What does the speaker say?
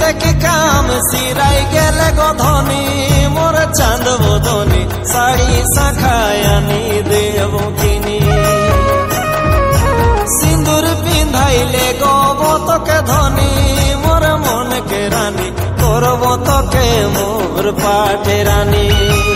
দেখি কাম সিরাই গেলে গধনি মোর চাঁদ বদনি শাড়ি শাখায় আনি দেব কিনি সিন্দুর পিন্ধাইলে গব তোকে ধনি মোর মনকে রানী করব তোকে মোর পাঠে রানী।